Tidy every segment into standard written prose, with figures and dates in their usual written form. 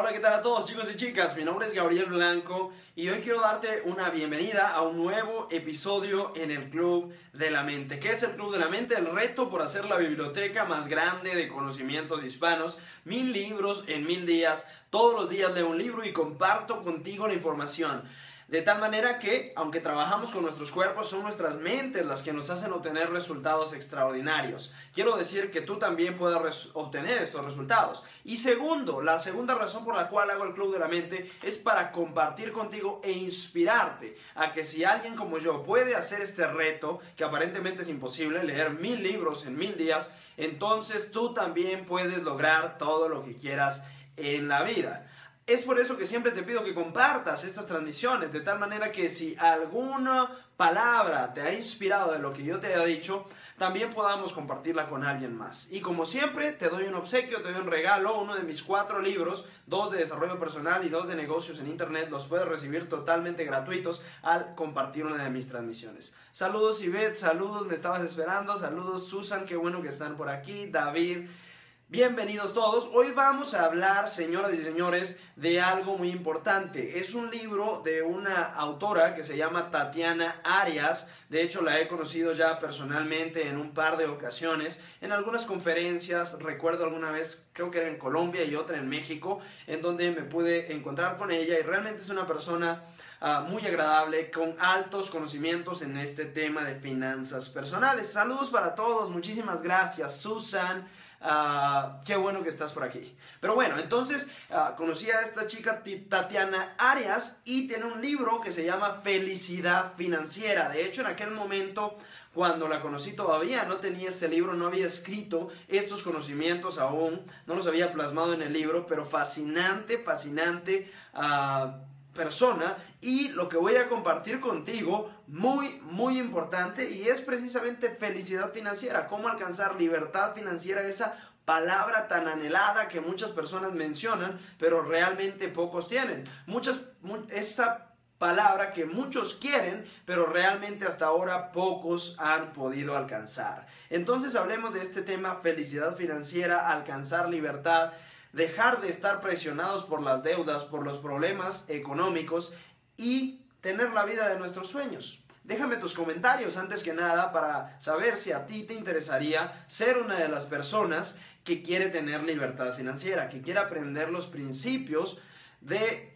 Hola, ¿qué tal a todos, chicos y chicas? Mi nombre es Gabriel Blanco y hoy quiero darte una bienvenida a un nuevo episodio en el Club de la Mente. ¿Qué es el Club de la Mente? El reto por hacer la biblioteca más grande de conocimientos hispanos. 1000 libros en 1000 días. Todos los días leo un libro y comparto contigo la información. De tal manera que, aunque trabajamos con nuestros cuerpos, son nuestras mentes las que nos hacen obtener resultados extraordinarios. Quiero decir que tú también puedas obtener estos resultados. Y segundo, la segunda razón por la cual hago el Club de la Mente es para compartir contigo e inspirarte a que si alguien como yo puede hacer este reto, que aparentemente es imposible, leer 1000 libros en 1000 días, entonces tú también puedes lograr todo lo que quieras en la vida. Es por eso que siempre te pido que compartas estas transmisiones, de tal manera que si alguna palabra te ha inspirado de lo que yo te haya dicho, también podamos compartirla con alguien más. Y como siempre, te doy un obsequio, te doy un regalo, uno de mis 4 libros, 2 de desarrollo personal y 2 de negocios en internet, los puedes recibir totalmente gratuitos al compartir una de mis transmisiones. Saludos Ivette, saludos, me estabas esperando, saludos Susan, qué bueno que están por aquí, David. Bienvenidos todos. Hoy vamos a hablar, señoras y señores, de algo muy importante. Es un libro de una autora que se llama Tatiana Arias. De hecho, la he conocido ya personalmente en un par de ocasiones, en algunas conferencias. Recuerdo alguna vez, creo que era en Colombia y otra en México, en donde me pude encontrar con ella y realmente es una persona muy agradable, con altos conocimientos en este tema de finanzas personales. Saludos para todos, muchísimas gracias, Susan. Qué bueno que estás por aquí. Pero bueno, entonces conocí a esta chica Tatiana Arias y tiene un libro que se llama Felicidad Financiera. De hecho, en aquel momento, cuando la conocí todavía no tenía este libro, no había escrito estos conocimientos aún, no los había plasmado en el libro, pero fascinante, fascinante persona, y lo que voy a compartir contigo, muy importante, y es precisamente felicidad financiera, cómo alcanzar libertad financiera, esa palabra tan anhelada que muchas personas mencionan, pero realmente pocos tienen. Esa palabra que muchos quieren, pero realmente hasta ahora pocos han podido alcanzar. Entonces hablemos de este tema, felicidad financiera, alcanzar libertad, dejar de estar presionados por las deudas, por los problemas económicos y tener la vida de nuestros sueños. Déjame tus comentarios antes que nada para saber si a ti te interesaría ser una de las personas que quiere tener libertad financiera, que quiere aprender los principios de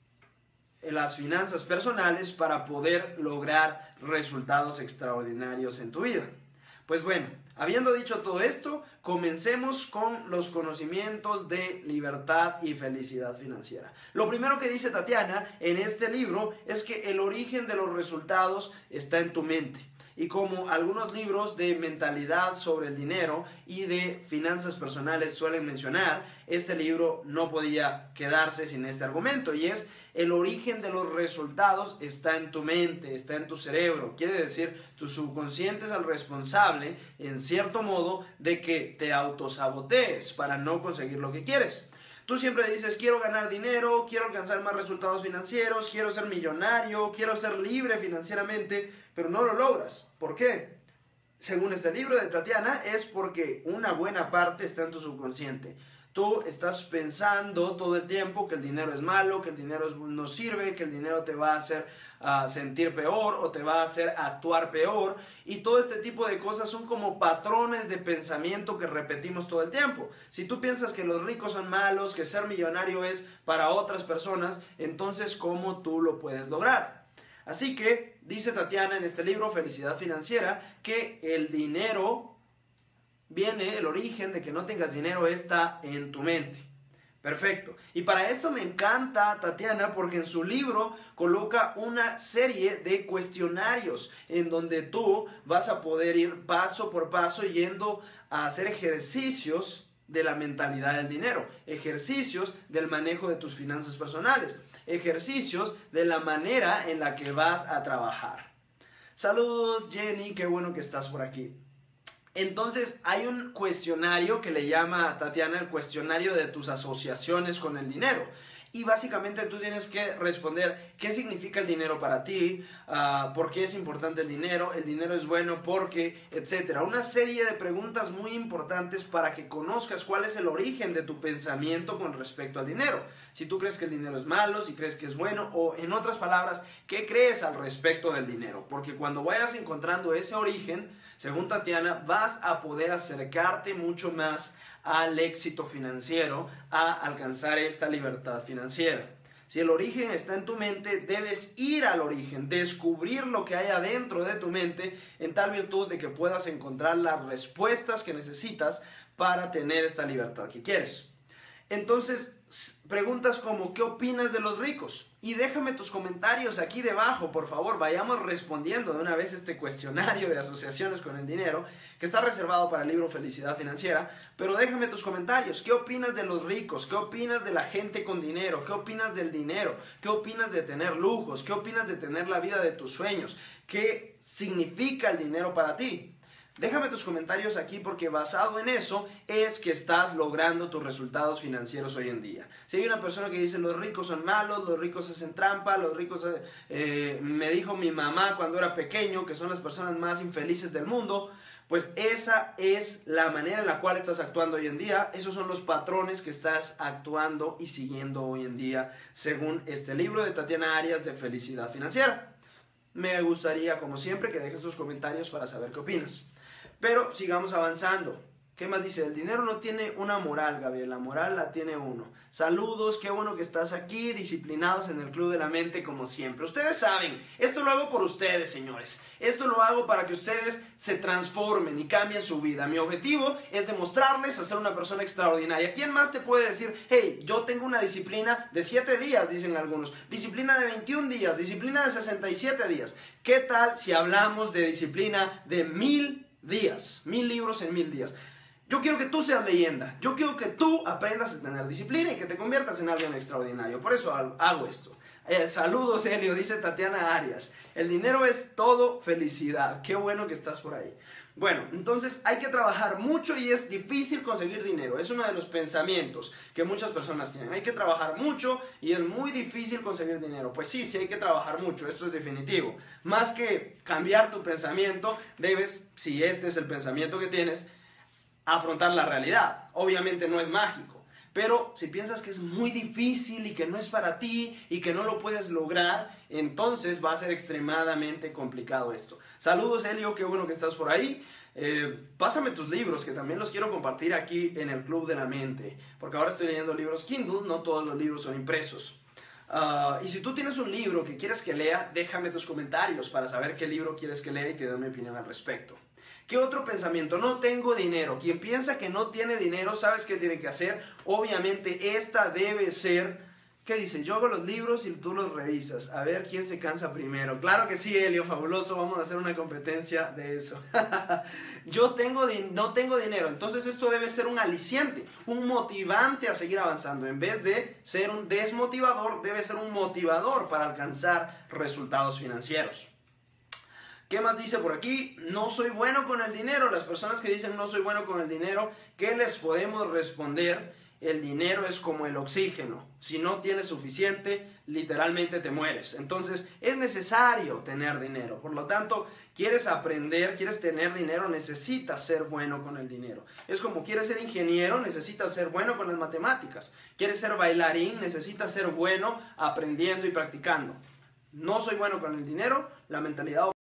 las finanzas personales para poder lograr resultados extraordinarios en tu vida. Pues bueno, habiendo dicho todo esto, comencemos con los conocimientos de libertad y felicidad financiera. Lo primero que dice Tatiana en este libro es que el origen de los resultados está en tu mente. Y como algunos libros de mentalidad sobre el dinero y de finanzas personales suelen mencionar, este libro no podía quedarse sin este argumento, y es: el origen de los resultados está en tu mente, está en tu cerebro. Quiere decir, tu subconsciente es el responsable, en cierto modo, de que te autosabotees para no conseguir lo que quieres. Tú siempre dices: quiero ganar dinero, quiero alcanzar más resultados financieros, quiero ser millonario, quiero ser libre financieramente, pero no lo logras. ¿Por qué? Según este libro de Tatiana, es porque una buena parte está en tu subconsciente. Tú estás pensando todo el tiempo que el dinero es malo, que el dinero no sirve, que el dinero te va a hacer sentir peor o te va a hacer actuar peor. Y todo este tipo de cosas son como patrones de pensamiento que repetimos todo el tiempo. Si tú piensas que los ricos son malos, que ser millonario es para otras personas, entonces ¿cómo tú lo puedes lograr? Así que dice Tatiana en este libro, Felicidad Financiera, que el dinero el origen de que no tengas dinero está en tu mente. Perfecto. Y para esto me encanta Tatiana, porque en su libro coloca una serie de cuestionarios en donde tú vas a poder ir paso por paso yendo a hacer ejercicios de la mentalidad del dinero, ejercicios del manejo de tus finanzas personales, ejercicios de la manera en la que vas a trabajar. Saludos Jenny, qué bueno que estás por aquí. Entonces hay un cuestionario que le llama a Tatiana el cuestionario de tus asociaciones con el dinero. y básicamente tú tienes que responder qué significa el dinero para ti, por qué es importante el dinero es bueno porque, etcétera. Una serie de preguntas muy importantes para que conozcas cuál es el origen de tu pensamiento con respecto al dinero. Si tú crees que el dinero es malo, si crees que es bueno, o en otras palabras, ¿qué crees al respecto del dinero? Porque cuando vayas encontrando ese origen, según Tatiana, vas a poder acercarte mucho más al éxito financiero, a alcanzar esta libertad financiera. Si el origen está en tu mente, debes ir al origen, descubrir lo que hay adentro de tu mente, en tal virtud de que puedas encontrar las respuestas que necesitas para tener esta libertad que quieres. Entonces, preguntas como ¿qué opinas de los ricos? Y déjame tus comentarios aquí debajo, por favor. Vayamos respondiendo de una vez este cuestionario de asociaciones con el dinero que está reservado para el libro Felicidad Financiera. Pero déjame tus comentarios. ¿Qué opinas de los ricos? ¿Qué opinas de la gente con dinero? ¿Qué opinas del dinero? ¿Qué opinas de tener lujos? ¿Qué opinas de tener la vida de tus sueños? ¿Qué significa el dinero para ti? Déjame tus comentarios aquí porque basado en eso es que estás logrando tus resultados financieros hoy en día. Si hay una persona que dice los ricos son malos, los ricos hacen trampa, los ricos, me dijo mi mamá cuando era pequeño que son las personas más infelices del mundo, pues esa es la manera en la cual estás actuando hoy en día. Esos son los patrones que estás actuando y siguiendo hoy en día según este libro de Tatiana Arias de Felicidad Financiera. Me gustaría, como siempre, que dejes tus comentarios para saber qué opinas. Pero sigamos avanzando. ¿Qué más dice? El dinero no tiene una moral, Gabriel. La moral la tiene uno. Saludos, qué bueno que estás aquí, disciplinados en el Club de la Mente como siempre. Ustedes saben, esto lo hago por ustedes, señores. Esto lo hago para que ustedes se transformen y cambien su vida. Mi objetivo es demostrarles a ser una persona extraordinaria. ¿Quién más te puede decir, hey, yo tengo una disciplina de 7 días, dicen algunos, disciplina de 21 días, disciplina de 67 días? ¿Qué tal si hablamos de disciplina de 1000 días? 1000 libros en 1000 días. Yo quiero que tú seas leyenda. Yo quiero que tú aprendas a tener disciplina y que te conviertas en alguien extraordinario. Por eso hago esto. Saludos, Helio, dice Tatiana Arias. El dinero es todo felicidad. Qué bueno que estás por ahí. Bueno, entonces hay que trabajar mucho y es difícil conseguir dinero. Es uno de los pensamientos que muchas personas tienen. Hay que trabajar mucho y es muy difícil conseguir dinero. Pues sí, sí hay que trabajar mucho, esto es definitivo. Más que cambiar tu pensamiento, debes, si este es el pensamiento que tienes, afrontar la realidad. Obviamente no es mágico, pero si piensas que es muy difícil y que no es para ti y que no lo puedes lograr, entonces va a ser extremadamente complicado esto. Saludos, Helio, qué bueno que estás por ahí. Pásame tus libros, que también los quiero compartir aquí en el Club de la Mente, porque ahora estoy leyendo libros Kindle, no todos los libros son impresos. Y si tú tienes un libro que quieres que lea, déjame tus comentarios para saber qué libro quieres que lea y te doy mi opinión al respecto. ¿Qué otro pensamiento? No tengo dinero. Quien piensa que no tiene dinero, ¿sabes qué tiene que hacer? Obviamente esta debe ser, ¿qué dice? Yo hago los libros y tú los revisas. A ver quién se cansa primero. Claro que sí, Helio, fabuloso. Vamos a hacer una competencia de eso. No tengo dinero. Entonces esto debe ser un aliciente, un motivante a seguir avanzando. En vez de ser un desmotivador, debe ser un motivador para alcanzar resultados financieros. ¿Qué más dice por aquí? No soy bueno con el dinero. Las personas que dicen no soy bueno con el dinero, ¿qué les podemos responder? El dinero es como el oxígeno. Si no tienes suficiente, literalmente te mueres. Entonces, es necesario tener dinero. Por lo tanto, quieres aprender, quieres tener dinero, necesitas ser bueno con el dinero. Es como quieres ser ingeniero, necesitas ser bueno con las matemáticas. Quieres ser bailarín, necesitas ser bueno aprendiendo y practicando. No soy bueno con el dinero, la mentalidad